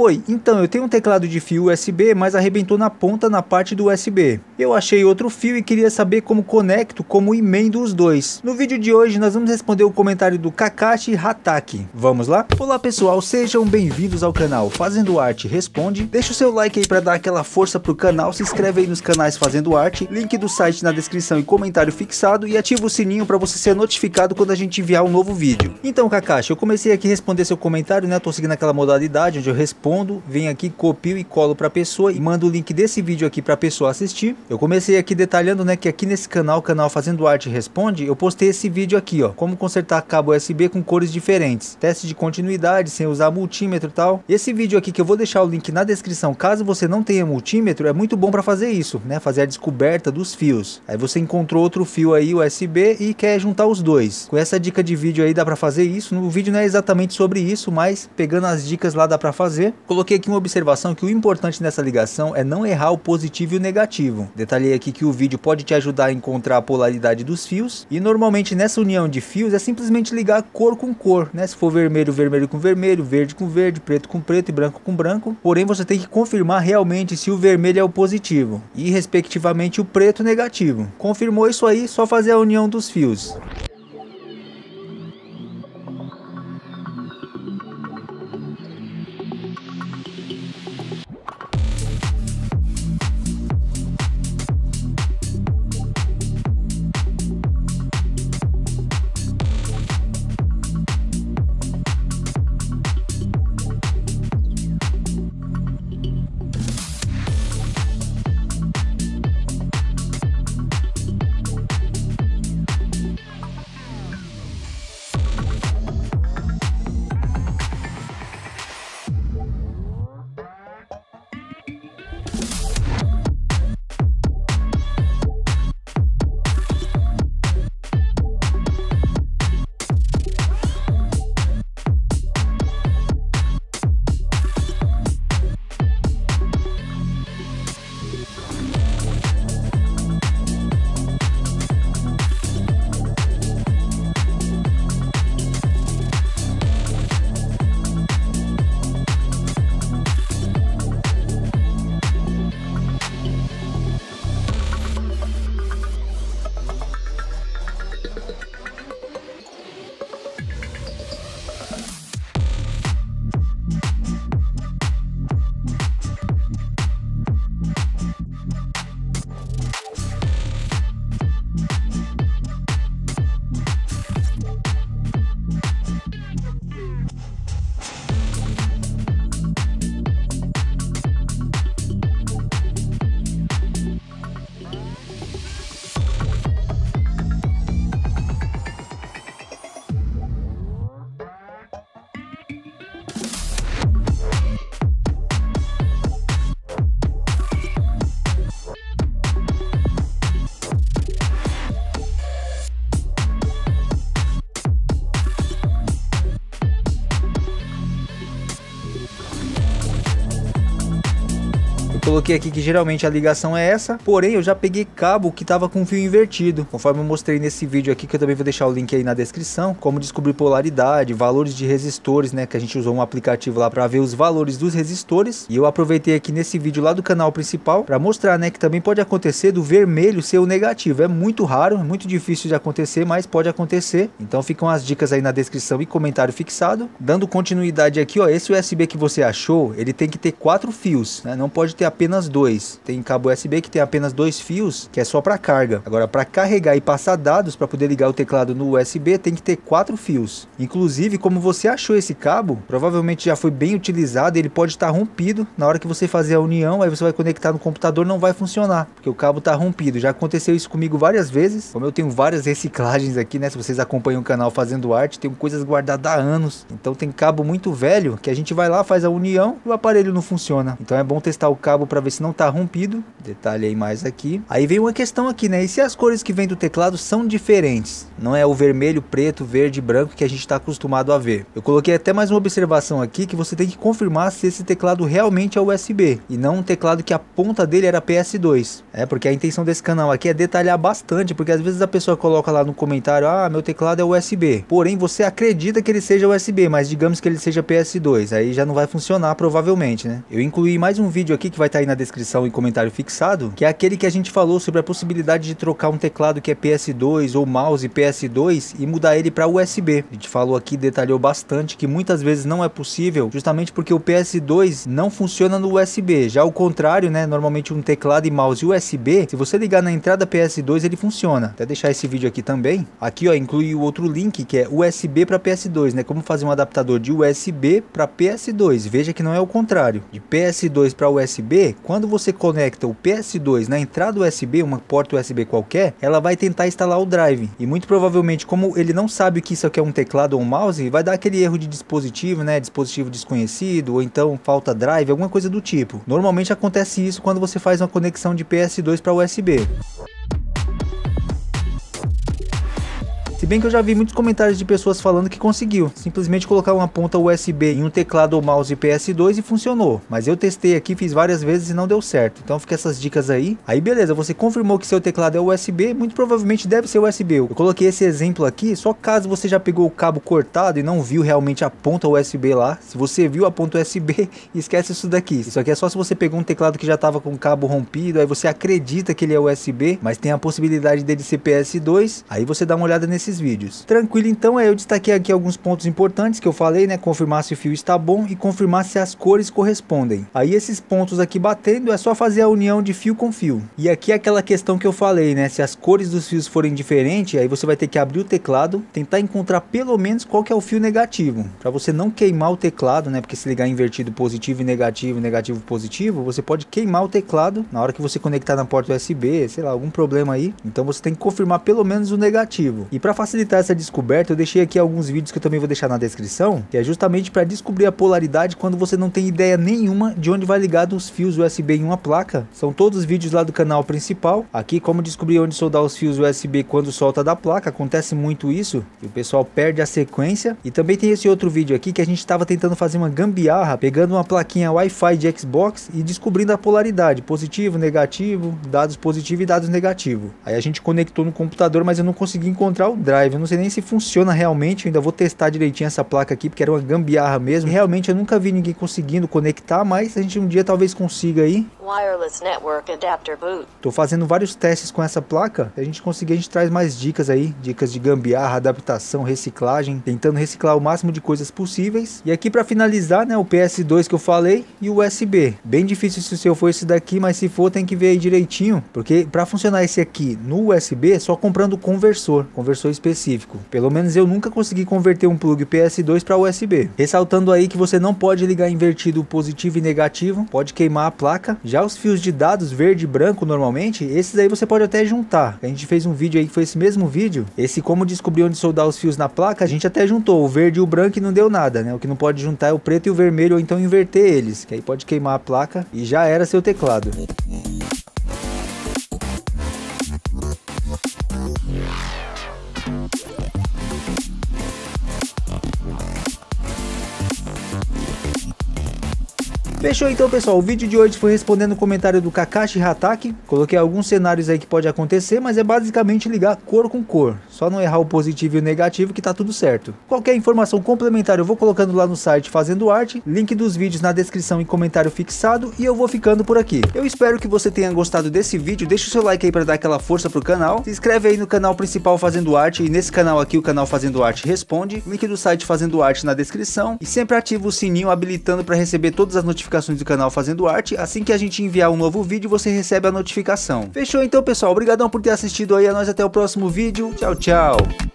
Oi, então eu tenho um teclado de fio USB, mas arrebentou na ponta na parte do USB. Eu achei outro fio e queria saber como conecto, como emendo os dois. No vídeo de hoje nós vamos responder o comentário do Kakashi Hatake. Vamos lá? Olá pessoal, sejam bem-vindos ao canal Fazendo Arte Responde. Deixa o seu like aí para dar aquela força pro canal, se inscreve aí nos canais Fazendo Arte, link do site na descrição e comentário fixado, e ativa o sininho para você ser notificado quando a gente enviar um novo vídeo. Então Kakashi, eu comecei aqui a responder seu comentário, né? Tô seguindo aquela modalidade onde eu respondo, venho aqui, copio e colo pra pessoa e mando o link desse vídeo aqui pra pessoa assistir. Eu comecei aqui detalhando, né, que aqui nesse canal, Fazendo Arte Responde, eu postei esse vídeo aqui, ó, como consertar cabo USB com cores diferentes, teste de continuidade sem usar multímetro e tal. Esse vídeo aqui que eu vou deixar o link na descrição, caso você não tenha multímetro, é muito bom pra fazer isso, né, fazer a descoberta dos fios. Aí você encontrou outro fio aí USB e quer juntar os dois. Com essa dica de vídeo aí dá pra fazer isso. No vídeo não é exatamente sobre isso, mas pegando as dicas lá dá pra fazer. Coloquei aqui uma observação que o importante nessa ligação é não errar o positivo e o negativo. Detalhei aqui que o vídeo pode te ajudar a encontrar a polaridade dos fios, e normalmente nessa união de fios é simplesmente ligar cor com cor, né? Se for vermelho, vermelho com vermelho, verde com verde, preto com preto e branco com branco. Porém você tem que confirmar realmente se o vermelho é o positivo e respectivamente o preto negativo. Confirmou isso aí, só fazer a união dos fios. Coloquei aqui que geralmente a ligação é essa, porém eu já peguei cabo que tava com fio invertido, conforme eu mostrei nesse vídeo aqui, que eu também vou deixar o link aí na descrição, como descobrir polaridade, valores de resistores, né, que a gente usou um aplicativo lá para ver os valores dos resistores. E eu aproveitei aqui nesse vídeo lá do canal principal para mostrar, né, que também pode acontecer do vermelho ser o negativo. É muito raro, é muito difícil de acontecer, mas pode acontecer. Então ficam as dicas aí na descrição e comentário fixado. Dando continuidade aqui, ó, esse USB que você achou, ele tem que ter 4 fios, né, não pode ter apenas 2. Tem cabo USB que tem apenas 2 fios, que é só para carga. Agora, para carregar e passar dados, para poder ligar o teclado no USB, tem que ter 4 fios. Inclusive, como você achou esse cabo, provavelmente já foi bem utilizado, ele pode estar rompido. Na hora que você fazer a união, aí você vai conectar no computador, não vai funcionar, porque o cabo está rompido. Já aconteceu isso comigo várias vezes. Como eu tenho várias reciclagens aqui, né? Se vocês acompanham o canal Fazendo Arte, tenho coisas guardadas há anos. Então tem cabo muito velho, que a gente vai lá, faz a união e o aparelho não funciona. Então é bom testar o cabo cabo para ver se não tá rompido. Detalhei mais aqui. Aí vem uma questão aqui, né? E se as cores que vem do teclado são diferentes? Não é o vermelho, preto, verde e branco que a gente está acostumado a ver. Eu coloquei até mais uma observação aqui que você tem que confirmar se esse teclado realmente é USB e não um teclado que a ponta dele era PS2. Porque a intenção desse canal aqui é detalhar bastante, porque às vezes a pessoa coloca lá no comentário: ah, meu teclado é USB. Porém, você acredita que ele seja USB, mas digamos que ele seja PS2. Aí já não vai funcionar provavelmente, né? Eu incluí mais um vídeo aqui que vai estar aí na descrição e comentário fixado, que é aquele que a gente falou sobre a possibilidade de trocar um teclado que é PS2 ou mouse PS2 e mudar ele para USB. A gente falou aqui, detalhou bastante que muitas vezes não é possível, justamente porque o PS2 não funciona no USB. Já o contrário, né? Normalmente um teclado e mouse USB, se você ligar na entrada PS2 ele funciona. Até deixar esse vídeo aqui também. Aqui ó, inclui o outro link que é USB para PS2, né? Como fazer um adaptador de USB para PS2. Veja que não é o contrário. De PS2 para USB, quando você conecta o PS2 na entrada USB, uma porta USB qualquer, ela vai tentar instalar o drive. E muito provavelmente, como ele não sabe que isso aqui é um teclado ou um mouse, vai dar aquele erro de dispositivo, né? Dispositivo desconhecido, ou então falta drive, alguma coisa do tipo. Normalmente acontece isso quando você faz uma conexão de PS2 para USB. Se bem que eu já vi muitos comentários de pessoas falando que conseguiu simplesmente colocar uma ponta USB em um teclado ou mouse PS2 e funcionou. Mas eu testei aqui, fiz várias vezes e não deu certo. Então fica essas dicas aí. Aí beleza, você confirmou que seu teclado é USB, muito provavelmente deve ser USB. Eu coloquei esse exemplo aqui só caso você já pegou o cabo cortado e não viu realmente a ponta USB lá. Se você viu a ponta USB, esquece isso daqui. Isso aqui é só se você pegou um teclado que já estava com o cabo rompido, aí você acredita que ele é USB, mas tem a possibilidade dele ser PS2, aí você dá uma olhada nesses vídeos. Tranquilo, então eu destaquei aqui alguns pontos importantes que eu falei, né? Confirmar se o fio está bom e confirmar se as cores correspondem. Aí esses pontos aqui batendo é só fazer a união de fio com fio. E aqui é aquela questão que eu falei, né? Se as cores dos fios forem diferentes, aí você vai ter que abrir o teclado, tentar encontrar pelo menos qual que é o fio negativo, para você não queimar o teclado, né? Porque se ligar invertido positivo e negativo, negativo positivo, você pode queimar o teclado na hora que você conectar na porta USB, sei lá, algum problema aí. Então você tem que confirmar pelo menos o negativo. E para facilitar essa descoberta, eu deixei aqui alguns vídeos que eu também vou deixar na descrição, que é justamente para descobrir a polaridade quando você não tem ideia nenhuma de onde vai ligar os fios USB em uma placa. São todos os vídeos lá do canal principal. Aqui como descobrir onde soldar os fios USB quando solta da placa, acontece muito isso, e o pessoal perde a sequência. E também tem esse outro vídeo aqui que a gente estava tentando fazer uma gambiarra, pegando uma plaquinha Wi-Fi de Xbox e descobrindo a polaridade, positivo, negativo, dados positivo e dados negativo. Aí a gente conectou no computador, mas eu não consegui encontrar o drive. Eu não sei nem se funciona realmente, eu ainda vou testar direitinho essa placa aqui, porque era uma gambiarra mesmo. E realmente eu nunca vi ninguém conseguindo conectar, mas a gente um dia talvez consiga aí. Wireless Network Adapter Boot. Tô fazendo vários testes com essa placa. Se a gente conseguir, a gente traz mais dicas aí, dicas de gambiarra, adaptação, reciclagem, tentando reciclar o máximo de coisas possíveis. E aqui para finalizar, né, o PS2 que eu falei e o USB. Bem difícil se o seu for esse daqui, mas se for tem que ver aí direitinho, porque para funcionar esse aqui no USB, só comprando conversor específico. Pelo menos eu nunca consegui converter um plug PS2 para USB. Ressaltando aí que você não pode ligar invertido positivo e negativo, pode queimar a placa. Já os fios de dados verde e branco normalmente, esses aí você pode até juntar. A gente fez um vídeo aí que foi esse mesmo vídeo, esse como descobrir onde soldar os fios na placa, a gente até juntou o verde e o branco e não deu nada, né? O que não pode juntar é o preto e o vermelho, ou então inverter eles, que aí pode queimar a placa e já era seu teclado. Fechou então, pessoal, o vídeo de hoje foi respondendo o comentário do Kakashi Hatake. Coloquei alguns cenários aí que pode acontecer, mas é basicamente ligar cor com cor, só não errar o positivo e o negativo que tá tudo certo. Qualquer informação complementar eu vou colocando lá no site Fazendo Arte, link dos vídeos na descrição e comentário fixado, e eu vou ficando por aqui. Eu espero que você tenha gostado desse vídeo, deixa o seu like aí para dar aquela força pro canal, se inscreve aí no canal principal Fazendo Arte, e nesse canal aqui o canal Fazendo Arte responde, link do site Fazendo Arte na descrição, e sempre ativa o sininho habilitando para receber todas as notificações do canal Fazendo Arte. Assim que a gente enviar um novo vídeo, você recebe a notificação. Fechou então, pessoal, obrigadão por ter assistido aí, a nós até o próximo vídeo, tchau, tchau.